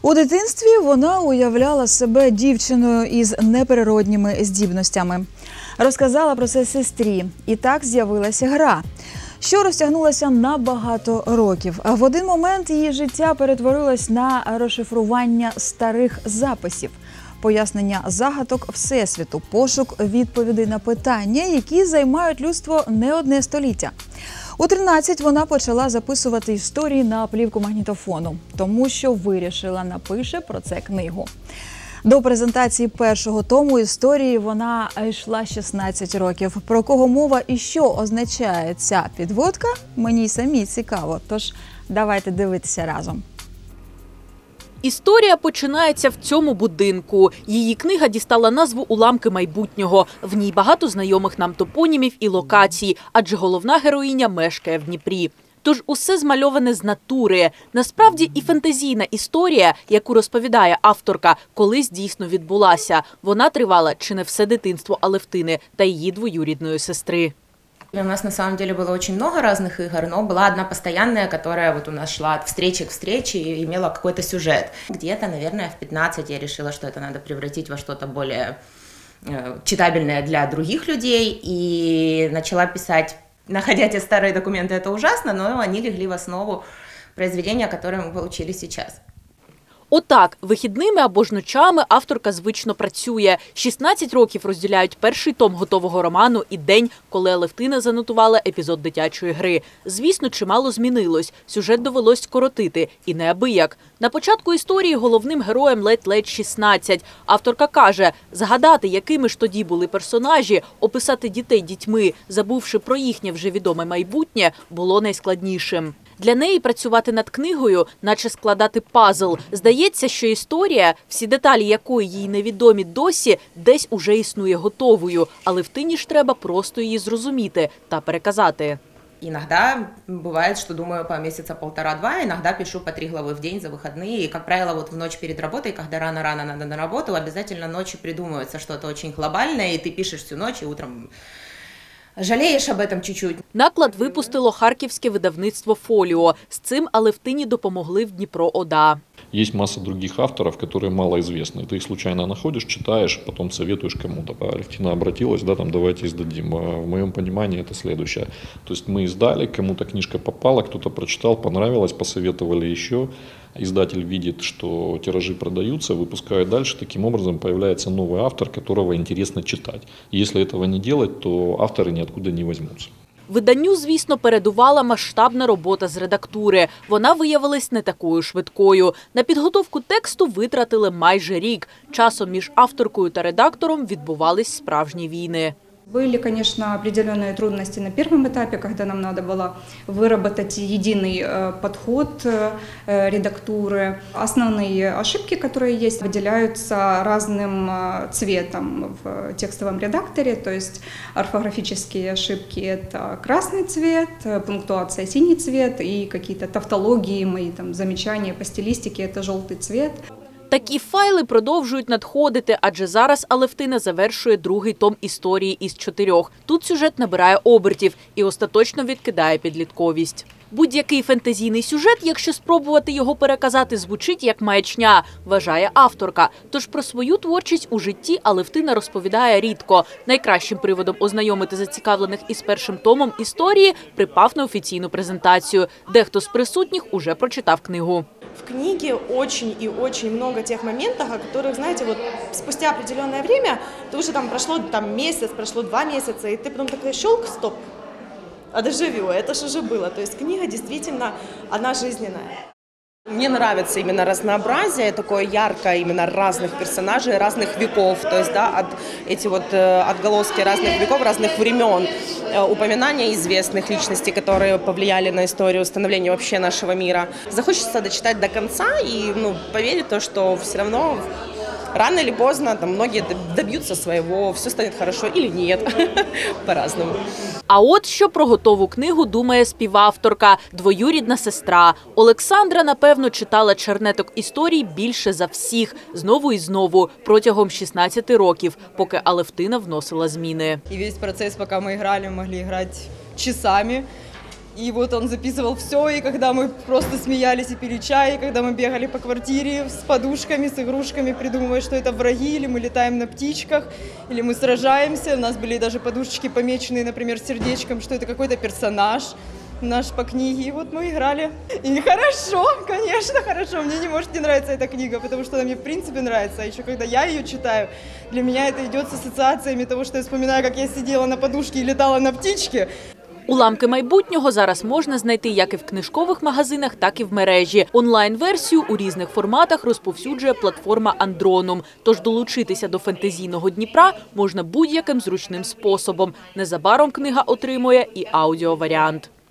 У дитинстві вона уявляла себе дівчиною із непереродніми здібностями. Розказала про це сестрі. І так з'явилася гра, що розтягнулася на багато років. А в один момент її життя перетворилось на розшифрування старих записів, пояснення загадок Всесвіту, пошук відповідей на питання, які займають людство не одне століття. У 13 вона почала записувати історії на плівку магнітофону, тому що вирішила, напише про це книгу. До презентації першого тому історії вона йшла 16 років. Про кого мова і що означає ця підводка, мені й самій цікаво. Тож давайте дивитися разом. Історія починається в цьому будинку. Її книга дістала назву «Уламки майбутнього». В ній багато знайомих нам топонімів і локацій, адже головна героїня мешкає в Дніпрі. Тож усе змальоване з натури. Насправді і фантазійна історія, яку розповідає авторка, колись дійсно відбулася. Вона тривала чи не все дитинство Алевтини та її двоюрідної сестри. У нас на самом деле было очень много разных игр, но была одна постоянная, которая вот у нас шла от встречи к встрече и имела какой-то сюжет. Где-то, наверное, в 15 я решила, что это надо превратить во что-то более читабельное для других людей, и начала писать, находя те старые документы, это ужасно, но они легли в основу произведения, которое мы получили сейчас. Отак, вихідними або ж ночами авторка звично працює. 16 років розділяють перший том готового роману і день, коли Алевтина занотувала епізод дитячої гри. Звісно, чимало змінилось. Сюжет довелось скоротити. І неабияк. На початку історії головним героям ледь-ледь 16. Авторка каже, згадати, якими ж тоді були персонажі, описати дітей дітьми, забувши про їхнє вже відоме майбутнє, було найскладнішим. Для неї працювати над книгою, наче складати пазл. Здається, що історія, всі деталі якої їй невідомі досі, десь уже існує готовою. Але Алевтині ж треба просто її зрозуміти та переказати. Иногда бывает, что думаю по месяца полтора-два, иногда пишу по 3 главы в день за выходные. И, как правило, вот в ночь перед работой, когда рано-рано надо на работу, обязательно ночью придумывается что-то очень глобальное, и ты пишешь всю ночь, и утром жалієш об этом чуть-чуть. Наклад випустило харківське видавництво «Фоліо». З цим Алевтині допомогли в Дніпро ОДА. Есть масса других авторов, которые малоизвестны. Ты их случайно находишь, читаешь, потом советуешь кому-то. Алевтина обратилась, да, там давайте издадим. В моем понимании это следующее. То есть мы издали, кому-то книжка попала, кто-то прочитал, понравилось, посоветовали еще. Издатель видит, что тиражи продаются, выпускают дальше. Таким образом появляется новый автор, которого интересно читать. Если этого не делать, то авторы ниоткуда не возьмутся. Виданню, звісно, передувала масштабна робота з редактури. Вона виявилась не такою швидкою. На підготовку тексту витратили майже рік. Часом між авторкою та редактором відбувались справжні війни. Были, конечно, определенные трудности на первом этапе, когда нам надо было выработать единый подход редактуры. Основные ошибки, которые есть, выделяются разным цветом в текстовом редакторе, то есть орфографические ошибки – это красный цвет, пунктуация – синий цвет, и какие-то тавтологии, мои там замечания по стилистике – это желтый цвет. Такі файли продовжують надходити, адже зараз Алевтина завершує другий том історії із 4. Тут сюжет набирає обертів і остаточно відкидає підлітковість. Будь-який фентезійний сюжет, якщо спробувати його переказати, звучить як маячня, вважає авторка. Тож про свою творчість у житті Алевтина розповідає рідко. Найкращим приводом ознайомити зацікавлених із першим томом історії припав на офіційну презентацію. Дехто з присутніх уже прочитав книгу. В книге очень и очень много тех моментов, о которых, знаете, вот спустя определенное время, ты уже там прошло месяц, прошло 2 месяца, и ты потом такой щелк, стоп, а дежавю, это же уже было. То есть книга действительно, она жизненная. Мне нравится именно разнообразие, такое яркое именно разных персонажей, разных веков, то есть, да, эти вот отголоски разных веков, разных времен, упоминания известных личностей, которые повлияли на историю становления вообще нашего мира. Захочется дочитать до конца и, поверить в то, что все равно рано или поздно там многие добьются своего, все станет хорошо или нет, по-разному. А от що про готову книгу думає співавторка, двоюрідна сестра. Олександра, напевно, читала чернеток історій більше за всіх, знову і знову, протягом 16 років, поки Алевтина вносила зміни. І весь процес, поки ми грали, могли грати часами. И вот он записывал все, и когда мы просто смеялись и пили чай, и когда мы бегали по квартире с подушками, с игрушками, придумывая, что это враги, или мы летаем на птичках, или мы сражаемся. У нас были даже подушечки помеченные, например, сердечком, что это какой-то персонаж наш по книге. И вот мы играли. И хорошо, конечно, хорошо. Мне не может не нравиться эта книга, потому что она мне в принципе нравится. А еще когда я ее читаю, для меня это идет с ассоциациями того, что я вспоминаю, как я сидела на подушке и летала на птичке. Уламки майбутнього зараз можна знайти як і в книжкових магазинах, так і в мережі. Онлайн-версію у різних форматах розповсюджує платформа Андронум. Тож долучитися до фентезійного Дніпра можна будь-яким зручним способом. Незабаром книга отримує і аудіоваріант.